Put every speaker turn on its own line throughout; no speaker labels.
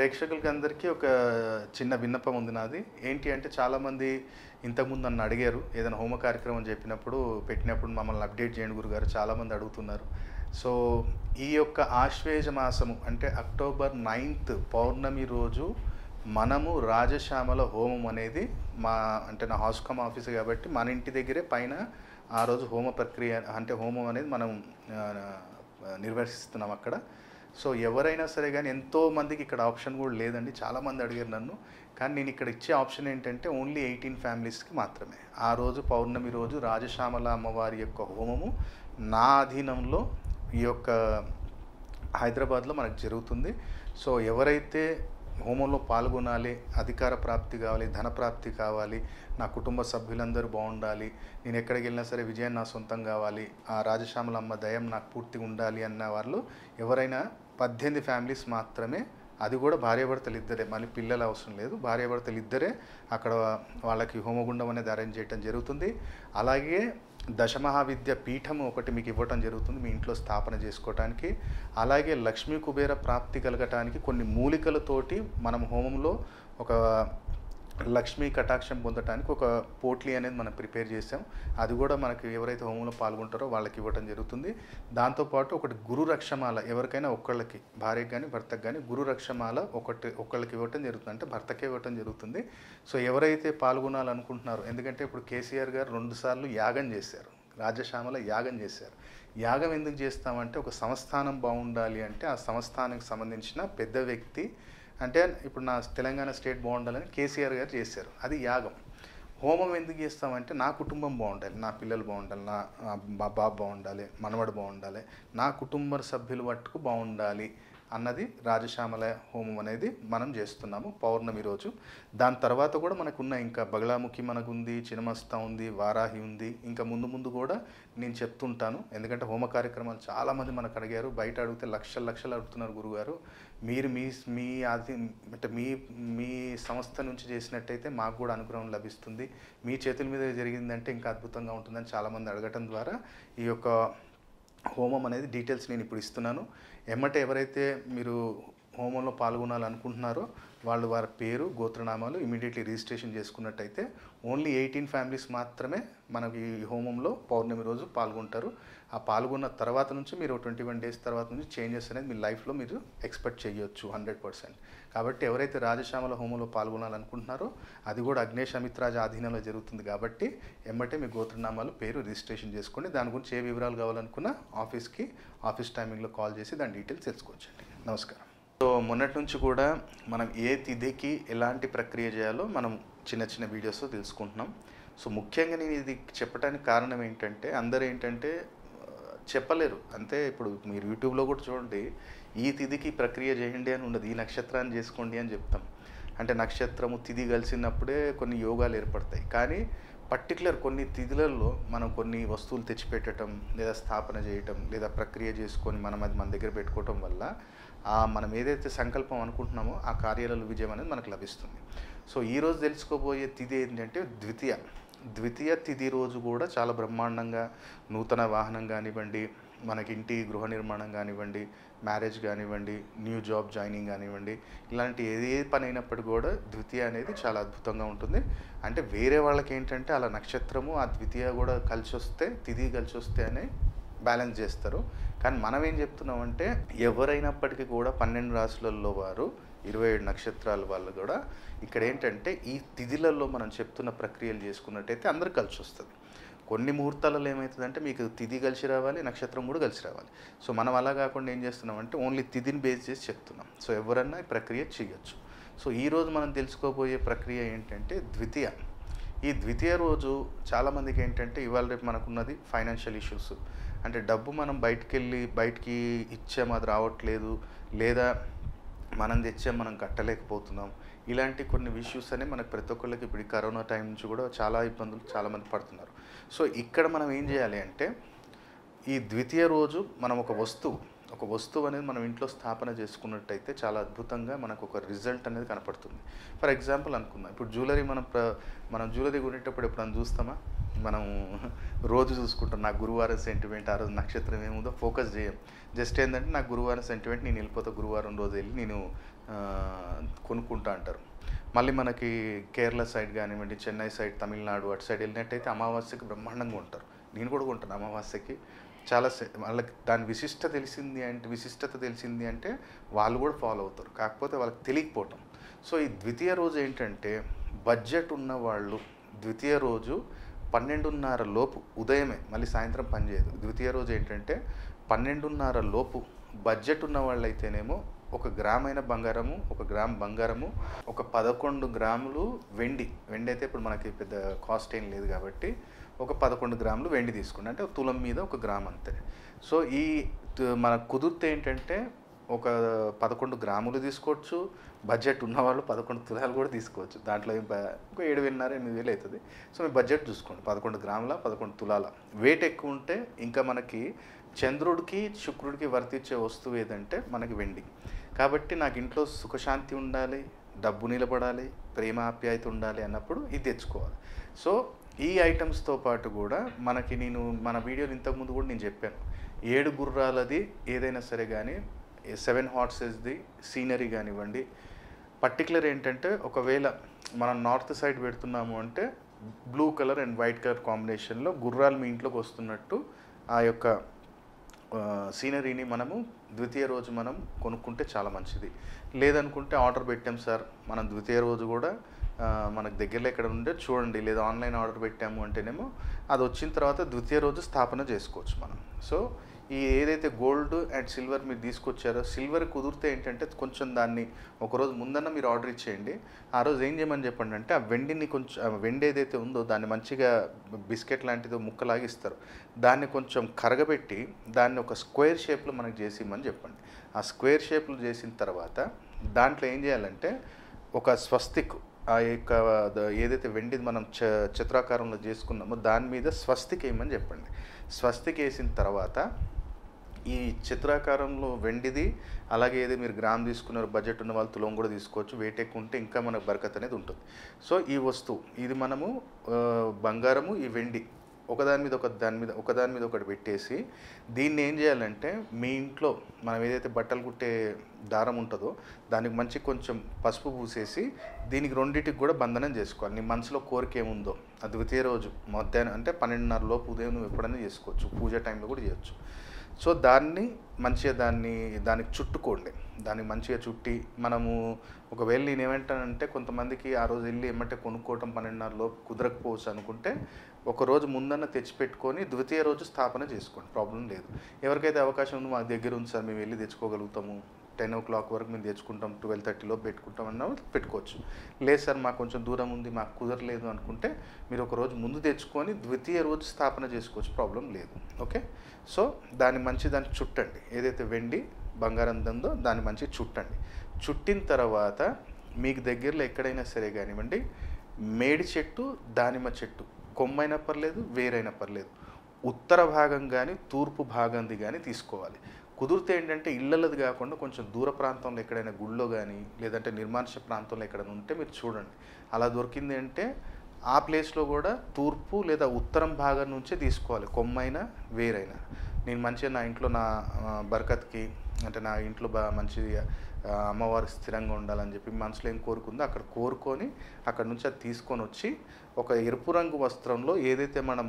ప్రేక్షకులకి అందరికీ ఒక చిన్న విన్నపం ఉంది నాది. ఏంటి అంటే చాలామంది ఇంతకుముందు నన్ను అడిగారు. ఏదైనా హోమ కార్యక్రమం చెప్పినప్పుడు, పెట్టినప్పుడు మమ్మల్ని అప్డేట్ చేయండి గురుగారు చాలామంది అడుగుతున్నారు. సో, ఈ యొక్క ఆశ్వేజ మాసము అంటే అక్టోబర్ 9th పౌర్ణమి రోజు మనము రాజశ్యామల హోమం అనేది అంటే నా హౌస్కమ్ ఆఫీస్ కాబట్టి మన ఇంటి దగ్గరే పైన ఆ రోజు హోమ ప్రక్రియ అంటే హోమం అనేది మనం నిర్వహిస్తున్నాం అక్కడ. సో ఎవరైనా సరే కానీ ఎంతోమందికి ఇక్కడ ఆప్షన్ కూడా లేదండి. చాలామంది అడిగారు నన్ను. కానీ నేను ఇక్కడ ఇచ్చే ఆప్షన్ ఏంటంటే ఓన్లీ 18 ఫ్యామిలీస్కి మాత్రమే. ఆ రోజు పౌర్ణమి రోజు రాజశ్యామల అమ్మవారి యొక్క హోమము నా అధీనంలో ఈ యొక్క హైదరాబాద్లో మనకు జరుగుతుంది. సో ఎవరైతే హోమంలో పాల్గొనాలి, అధికార ప్రాప్తి కావాలి, ధన ప్రాప్తి కావాలి, నా కుటుంబ సభ్యులందరూ బాగుండాలి, నేను ఎక్కడికి వెళ్ళినా సరే విజయం నా సొంతం కావాలి, ఆ రాజశ్యామల అమ్మ దయం నాకు పూర్తిగా ఉండాలి అన్న వాళ్ళు ఎవరైనా 18 ఫ్యామిలీస్ మాత్రమే. అది కూడా భార్యాభర్తలు ఇద్దరే, మళ్ళీ పిల్లలు అవసరం లేదు. భార్యాభర్తలు ఇద్దరే అక్కడ వాళ్ళకి హోమగుండం అనేది అరేంజ్ చేయడం జరుగుతుంది. అలాగే దశమహావిద్య పీఠం ఒకటి మీకు ఇవ్వటం జరుగుతుంది మీ ఇంట్లో స్థాపన చేసుకోవటానికి. అలాగే లక్ష్మీ కుబేర ప్రాప్తి కలగటానికి కొన్ని మూలికలతోటి మనం హోమంలో ఒక లక్ష్మీ కటాక్షం పొందటానికి ఒక పోట్లీ అనేది మనం ప్రిపేర్ చేసాం. అది కూడా మనకి ఎవరైతే హోమంలో పాల్గొంటారో వాళ్ళకి ఇవ్వటం జరుగుతుంది. దాంతోపాటు ఒకటి గురు రక్షమాల, ఎవరికైనా ఒక్కళ్ళకి, భార్యకి కానీ భర్తకు కానీ గురు రక్షమాల ఒక్కళ్ళకి ఇవ్వటం జరుగుతుంది, అంటే భర్తకే ఇవ్వటం జరుగుతుంది. సో ఎవరైతే పాల్గొనాలనుకుంటున్నారో, ఎందుకంటే ఇప్పుడు కేసీఆర్ గారు 2 సార్లు యాగం చేశారు, రాజశ్యామల యాగం చేశారు. యాగం ఎందుకు చేస్తామంటే ఒక సంస్థానం బాగుండాలి అంటే ఆ సంస్థానానికి సంబంధించిన పెద్ద వ్యక్తి, అంటే ఇప్పుడు నా తెలంగాణ స్టేట్ బాగుండాలని కేసీఆర్ గారు చేశారు, అది యాగం. హోమం ఎందుకు చేస్తామంటే నా కుటుంబం బాగుండాలి, నా పిల్లలు బాగుండాలి, మా బాబు బాగుండాలి, మనవడు బాగుండాలి, నా కుటుంబ సభ్యులు మట్టుకు బాగుండాలి అన్నది రాజశ్యామల హోమం అనేది మనం చేస్తున్నాము పౌర్ణమి రోజు. దాని తర్వాత కూడా మనకున్న ఇంకా బగలాముఖి మనకు ఉంది, చినమస్త ఉంది, వారాహి ఉంది, ఇంకా ముందు ముందు కూడా నేను చెప్తుంటాను. ఎందుకంటే హోమ కార్యక్రమాలు చాలామంది మనకు అడిగారు, బయట అడిగితే లక్షలు అడుగుతున్నారు గురుగారు, మీరు మీ అది అంటే మీ సంస్థ నుంచి చేసినట్టయితే మాకు కూడా అనుగ్రహం లభిస్తుంది, మీ చేతుల మీద జరిగిందంటే ఇంకా అద్భుతంగా ఉంటుందని చాలామంది అడగటం ద్వారా ఈ యొక్క హోమం అనేది డీటెయిల్స్ నేను ఇప్పుడు ఇస్తున్నాను. ఎమ్మటే ఎవరైతే మీరు హోమంలో పాల్గొనాలనుకుంటున్నారో వాళ్ళు వారి పేరు, గోత్రనామాలు ఇమీడియట్లీ రిజిస్ట్రేషన్ చేసుకున్నట్టయితే ఓన్లీ 18 ఫ్యామిలీస్ మాత్రమే మనకి ఈ హోమంలో పౌర్ణమి రోజు పాల్గొంటారు. ఆ పాల్గొన్న తర్వాత నుంచి మీరు 21 డేస్ తర్వాత నుంచి చేంజెస్ అనేది మీ లైఫ్లో మీరు ఎక్స్పెక్ట్ చేయొచ్చు 100%. కాబట్టి ఎవరైతే రాజశ్యామల హోమంలో పాల్గొనాలనుకుంటున్నారో అది కూడా అగ్నేష్ అమిత్రాజ్ ఆధీనంలో జరుగుతుంది కాబట్టి ఎమ్మటే మీ గోత్రనామాలు, పేరు రిజిస్ట్రేషన్ చేసుకోండి. దాని గురించి ఏ వివరాలు కావాలనుకున్నా ఆఫీస్ టైమింగ్లో కాల్ చేసి దాని డీటెయిల్స్ తెలుసుకోవచ్చండి. నమస్కారం. సో మొన్నటి నుంచి కూడా మనం ఏ తిథికి ఎలాంటి ప్రక్రియ చేయాలో మనం చిన్న వీడియోస్లో తెలుసుకుంటున్నాం. సో ముఖ్యంగా నేను ఇది చెప్పడానికి కారణం ఏంటంటే అందరూ ఏంటంటే చెప్పలేరు. అంతే ఇప్పుడు మీరు యూట్యూబ్లో కూడా చూడండి, ఈ తిథికి ప్రక్రియ చేయండి అని ఉండదు, ఈ నక్షత్రాన్ని చేసుకోండి అని చెప్తాం. అంటే నక్షత్రము తిథి కలిసినప్పుడే కొన్ని యోగాలు ఏర్పడతాయి. కానీ పర్టికులర్ కొన్ని తిథులలో మనం కొన్ని వస్తువులు తెచ్చిపెట్టడం, లేదా స్థాపన చేయటం, లేదా ప్రక్రియ చేసుకొని మనం అది మన దగ్గర పెట్టుకోవటం వల్ల మనం ఏదైతే సంకల్పం అనుకుంటున్నామో ఆ కార్యాలలో విజయం అనేది మనకు లభిస్తుంది. సో ఈరోజు తెలుసుకోబోయే తిథి ఏంటంటే ద్వితీయ తిథి రోజు కూడా చాలా బ్రహ్మాండంగా నూతన వాహనం కానివ్వండి, మనకి ఇంటి గృహ నిర్మాణం కానివ్వండి, మ్యారేజ్ కానివ్వండి, న్యూ జాబ్ జాయినింగ్ కానివ్వండి, ఇలాంటి ఏ పని అయినప్పటికీ కూడా ద్వితీయ అనేది చాలా అద్భుతంగా ఉంటుంది. అంటే వేరే వాళ్ళకి ఏంటంటే అలా నక్షత్రము ఆ ద్వితీయ కూడా కలిసి వస్తే, తిథి కలిసి వస్తే అని బ్యాలెన్స్ చేస్తారు. కానీ మనం ఏం చెప్తున్నామంటే ఎవరైనప్పటికీ కూడా 12 రాశులలో వారు 27 నక్షత్రాల వాళ్ళు కూడా ఇక్కడ ఏంటంటే ఈ తిథిలలో మనం చెప్తున్న ప్రక్రియలు చేసుకున్నట్టయితే అందరికి కలిసి వస్తుంది. కొన్ని ముహూర్తాలలో ఏమవుతుందంటే మీకు తిథి కలిసి రావాలి, నక్షత్రం కూడా కలిసి రావాలి. సో మనం అలా కాకుండా ఏం చేస్తున్నామంటే ఓన్లీ తిథిని బేస్ చేసి చెప్తున్నాం. సో ఎవరన్నా ఈ ప్రక్రియ చేయొచ్చు. సో ఈరోజు మనం తెలుసుకోబోయే ప్రక్రియ ఏంటంటే ద్వితీయ. ఈ ద్వితీయ రోజు చాలామందికి ఏంటంటే ఇవాళ రేపు మనకున్నది ఫైనాన్షియల్ ఇష్యూస్, అంటే డబ్బు మనం బయటికి ఇచ్చాము అది రావట్లేదు, లేదా మనం తెచ్చాము మనం కట్టలేకపోతున్నాం, ఇలాంటి కొన్ని ఇష్యూస్ అనేవి మనకు ప్రతి ఒక్కళ్ళకి ఇప్పుడు ఈ కరోనా టైం నుంచి కూడా చాలా ఇబ్బందులు చాలామంది పడుతున్నారు. సో ఇక్కడ మనం ఏం చేయాలి అంటే ఈ ద్వితీయ రోజు మనం ఒక వస్తువు అనేది మనం ఇంట్లో స్థాపన చేసుకున్నట్టయితే చాలా అద్భుతంగా మనకు ఒక రిజల్ట్ అనేది కనపడుతుంది. ఫర్ ఎగ్జాంపుల్ అనుకుందాం, ఇప్పుడు జ్యువెలరీ మనం జ్యువెలరీ కొనేటప్పుడు ఎప్పుడైనా చూస్తామా, మనం రోజు చూసుకుంటాం. నాకు గురువారం సెంటిమెంట్, ఆ రోజు నక్షత్రం ఏముందో ఫోకస్ చేయం. జస్ట్ ఏంటంటే నాకు గురువారం సెంటిమెంట్, నేను వెళ్ళిపోతా గురువారం రోజు వెళ్ళి నేను కొనుక్కుంటా అంటారు. మళ్ళీ మనకి కేరళ సైడ్ కానివ్వండి, చెన్నై సైడ్, తమిళనాడు అటు సైడ్ వెళ్ళినట్టయితే అమావాస్యకి బ్రహ్మాండంగా ఉంటారు. నేను కూడా కొంటాను అమావాస్యకి. చాలా వాళ్ళకి దాని విశిష్టత తెలిసింది అంటే వాళ్ళు కూడా ఫాలో అవుతారు. కాకపోతే వాళ్ళకి తెలియకపోవటం. సో ఈ ద్వితీయ రోజు ఏంటంటే బడ్జెట్ ఉన్న వాళ్ళు ద్వితీయ రోజు 12:30 లోపు ఉదయమే, మళ్ళీ సాయంత్రం పనిచేయదు. ద్వితీయ రోజు ఏంటంటే 12:30 లోపు బడ్జెట్ ఉన్న వాళ్ళు అయితేనేమో 1 గ్రామైన బంగారము, 1 గ్రామ్ బంగారము, ఒక 11 గ్రాములు వెండి అయితే ఇప్పుడు మనకి పెద్ద కాస్ట్ ఏం లేదు కాబట్టి ఒక 11 గ్రాములు వెండి తీసుకోండి. అంటే తులం మీద 1 గ్రామ్ అంతే. సో ఈ మనకు కుదిరితే ఏంటంటే ఒక 11 గ్రాములు తీసుకోవచ్చు. బడ్జెట్ ఉన్నవాళ్ళు 11 తులాలు కూడా తీసుకోవచ్చు. దాంట్లో ఒక 7,500-8,000 అవుతుంది. సో మీ బడ్జెట్ చూసుకోండి. 11 గ్రాముల 11 తులాల. వెయిట్ ఎక్కువ ఉంటే ఇంకా మనకి చంద్రుడికి శుక్రుడికి వర్తించే వస్తువు ఏదంటే మనకి వెండి. కాబట్టి నాకు ఇంట్లో సుఖశాంతి ఉండాలి, డబ్బు నిలబడాలి, ప్రేమ ఆప్యాయత ఉండాలి అన్నప్పుడు ఇది తెచ్చుకోవాలి. సో ఈ ఐటమ్స్తో పాటు కూడా మనకి మన వీడియోలు ఇంతకుముందు కూడా నేను చెప్పాను. 7 గుర్రాలది ఏదైనా సరే కానీ, 7 హార్సెస్ది సీనరీ కానివ్వండి. పర్టికులర్ ఏంటంటే ఒకవేళ మనం నార్త్ సైడ్ పెడుతున్నాము అంటే blue colour and white colour కాంబినేషన్లో గుర్రాలు మీ ఇంట్లోకి వస్తున్నట్టు ఆ యొక్క సీనరీని మనము ద్వితీయ రోజు మనం కొనుక్కుంటే చాలా మంచిది. లేదనుకుంటే ఆర్డర్ పెట్టాం సార్, మనం ద్వితీయ రోజు కూడా మనకు దగ్గరలో ఎక్కడ ఉంటే చూడండి, లేదా ఆన్లైన్ ఆర్డర్ పెట్టాము అంటేనేమో అది వచ్చిన తర్వాత ద్వితీయ రోజు స్థాపన చేసుకోవచ్చు మనం. సో ఈ ఏదైతే గోల్డ్ అండ్ సిల్వర్ మీరు తీసుకొచ్చారో, సిల్వర్ కుదిరితే ఏంటంటే కొంచెం దాన్ని ఒకరోజు ముందన్న మీరు ఆర్డర్ ఇచ్చేయండి. ఆ రోజు ఏం చేయమని చెప్పండి అంటే ఆ వెండిని కొంచెం వెండి ఏదైతే ఉందో దాన్ని మంచిగా బిస్కెట్ లాంటిదో ముక్కలాగా ఇస్తారు. దాన్ని కొంచెం కరగబెట్టి దాన్ని ఒక స్క్వేర్ షేప్లో మనకు చేసి ఇమ్మని చెప్పండి. ఆ స్క్వేర్ షేప్లో చేసిన తర్వాత దాంట్లో ఏం చేయాలంటే ఒక స్వస్తిక్, ఆ యొక్క ఏదైతే వెండిది మనం చతురాకారంలో చేసుకున్నామో దాని మీద స్వస్తిక్ వేయమని చెప్పండి. స్వస్తిక్ వేసిన తర్వాత ఈ చతురాకారంలో వెండిది, అలాగే ఏది మీరు గ్రామ్ తీసుకున్నారు, బడ్జెట్ ఉన్న వాళ్ళు తులం కూడా తీసుకోవచ్చు. వెయిట్ ఎక్కువ ఉంటే ఇంకా మనకు బరకత్ అనేది ఉంటుంది. సో ఈ వస్తువు ఇది మనము బంగారము, ఈ వెండి ఒకదాని మీద ఒకటి పెట్టేసి దీన్ని ఏం చేయాలంటే మీ ఇంట్లో మనం ఏదైతే బట్టలు కుట్టే దారం ఉంటుందో దానికి మంచి కొంచెం పసుపు పూసేసి దీనికి రెండింటికి కూడా బంధనం చేసుకోవాలి. నీ మనసులో కోరిక ఏముందో ఆ ద్వితీయ రోజు మధ్యాహ్నం అంటే 12:30 లోపు ఉదయం నువ్వు ఎప్పుడైనా చేసుకోవచ్చు. పూజ టైంలో కూడా చేయొచ్చు. సో దాన్ని మంచిగా దానికి చుట్టుకోండి. దానికి మంచిగా చుట్టి మనము ఒకవేళ నేను ఏమంటానంటే కొంతమందికి ఆ రోజు వెళ్ళి ఏమంటే కొనుక్కోవటం 12:30 లోపు కుదరకపోవచ్చు అనుకుంటే ఒకరోజు ముందన్న తెచ్చిపెట్టుకొని ద్వితీయ రోజు స్థాపన చేసుకోండి, ప్రాబ్లం లేదు. ఎవరికైతే అవకాశం ఉందో మా దగ్గర ఉంది సార్ మేము వెళ్ళి తెచ్చుకోగలుగుతాము, 10 o'clock వరకు మేము తెచ్చుకుంటాం, 12:30 లోపు పెట్టుకుంటాం అన్న పెట్టుకోవచ్చు. లేదు సార్ మాకు కొంచెం దూరం ఉంది, మాకు కుదరలేదు అనుకుంటే మీరు ఒక రోజు ముందు తెచ్చుకొని ద్వితీయ రోజు స్థాపన చేసుకోవచ్చు, ప్రాబ్లం లేదు. ఓకే. సో దాన్ని చుట్టండి. ఏదైతే వెండి బంగారం ఉందో దాన్ని మంచి చుట్టండి. చుట్టిన తర్వాత మీకు దగ్గరలో ఎక్కడైనా సరే కానివ్వండి, మేడి చెట్టు, దానిమ్మ చెట్టు కొమ్మైనా పర్లేదు, వేరైనా పర్లేదు, ఉత్తర భాగం కానీ తూర్పు భాగంది కానీ తీసుకోవాలి. కుదిరితే ఏంటంటే ఇళ్ళది కాకుండా కొంచెం దూర ప్రాంతంలో ఎక్కడైనా గుళ్ళో కానీ లేదంటే నిర్మానుష్య ప్రాంతంలో ఎక్కడైనా ఉంటే మీరు చూడండి. అలా దొరికింది అంటే ఆ ప్లేస్లో కూడా తూర్పు లేదా ఉత్తరం భాగం నుంచే తీసుకోవాలి, కొమ్మైనా వేరైనా. నేను మంచిగా నా ఇంట్లో నా బరకత్కి అంటే నా ఇంట్లో మంచిగా అమ్మవారు స్థిరంగా ఉండాలని చెప్పి మనసులో ఏం కోరుకుందో అక్కడ కోరుకొని అక్కడ నుంచి అది తీసుకొని వచ్చి ఒక ఎరుపు రంగు వస్త్రంలో ఏదైతే మనం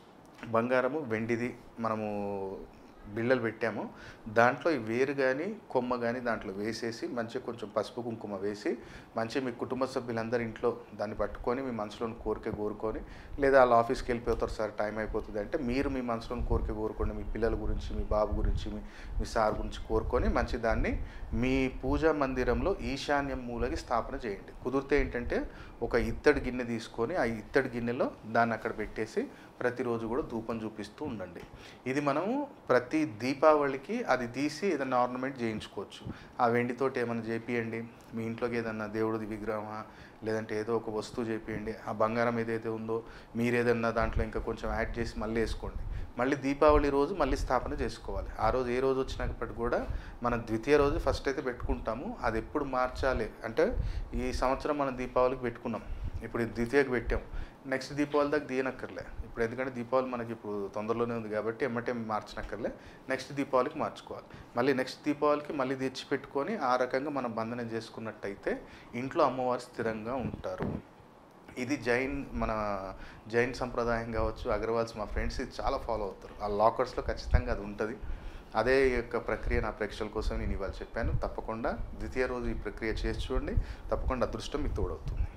బంగారము వెండిది మనము బిళ్ళలు పెట్టామో దాంట్లో ఈ వేరు కానీ కొమ్మ కానీ దాంట్లో వేసేసి మంచిగా కొంచెం పసుపు కుంకుమ వేసి మంచిగా మీ కుటుంబ సభ్యులందరూ ఇంట్లో దాన్ని పట్టుకొని మీ మనసులోని కోరిక కోరుకొని, లేదా వాళ్ళ ఆఫీస్కి వెళ్ళిపోతారు సార్ టైం అయిపోతుంది అంటే మీరు మీ మనసులోని కోరిక కోరుకోండి, మీ పిల్లల గురించి, మీ బాబు గురించి, మీ సార్ గురించి కోరుకొని మంచి దాన్ని మీ పూజా మందిరంలో ఈశాన్యం మూలకి స్థాపన చేయండి. కుదిరితే ఏంటంటే ఒక ఇత్తడి గిన్నె తీసుకొని ఆ ఇత్తడి గిన్నెలో దాన్ని అక్కడ పెట్టేసి ప్రతిరోజు కూడా ధూపం చూపిస్తూ ఉండండి. ఇది మనము ప్రతి దీపావళికి అది తీసి ఏదైనా ఆర్నమెంట్ చేయించుకోవచ్చు. ఆ వెండితోటి ఏమైనా చేపియండి, మీ ఇంట్లోకి ఏదన్నా దేవుడిది విగ్రహం లేదంటే ఏదో ఒక వస్తువు చేపియండి. ఆ బంగారం ఏదైతే ఉందో మీరు ఏదన్నా దాంట్లో ఇంకా కొంచెం యాడ్ చేసి మళ్ళీ వేసుకోండి. మళ్ళీ దీపావళి రోజు మళ్ళీ స్థాపన చేసుకోవాలి. ఆ రోజు ఏ రోజు వచ్చినప్పటికి కూడా మనం ద్వితీయ రోజు ఫస్ట్ అయితే పెట్టుకుంటాము. అది ఎప్పుడు మార్చాలి అంటే ఈ సంవత్సరం మనం దీపావళికి పెట్టుకున్నాం, ఇప్పుడు ద్వితీయకి పెట్టాం, నెక్స్ట్ దీపావళి దాకా తీయనక్కర్లే. ఇప్పుడు ఎందుకంటే దీపావళి మనకి ఇప్పుడు తొందరలోనే ఉంది కాబట్టి ఎమ్మటే మార్చనక్కర్లే, నెక్స్ట్ దీపావళికి మార్చుకోవాలి. మళ్ళీ నెక్స్ట్ దీపావళికి మళ్ళీ తెచ్చిపెట్టుకొని ఆ రకంగా మనం బంధనం చేసుకున్నట్టయితే ఇంట్లో అమ్మవారు స్థిరంగా ఉంటారు. ఇది మన జైన్ సంప్రదాయం కావచ్చు, అగర్వాల్స్ మా ఫ్రెండ్స్ ఇది చాలా ఫాలో అవుతారు. ఆ లాకర్స్లో ఖచ్చితంగా అది ఉంటుంది. అదే యొక్క ప్రక్రియ నా ప్రేక్షకుల కోసం నేను ఇవాళ చెప్పాను. తప్పకుండా ద్వితీయ రోజు ఈ ప్రక్రియ చేసి చూడండి, తప్పకుండా అదృష్టం మీకు తోడవుతుంది.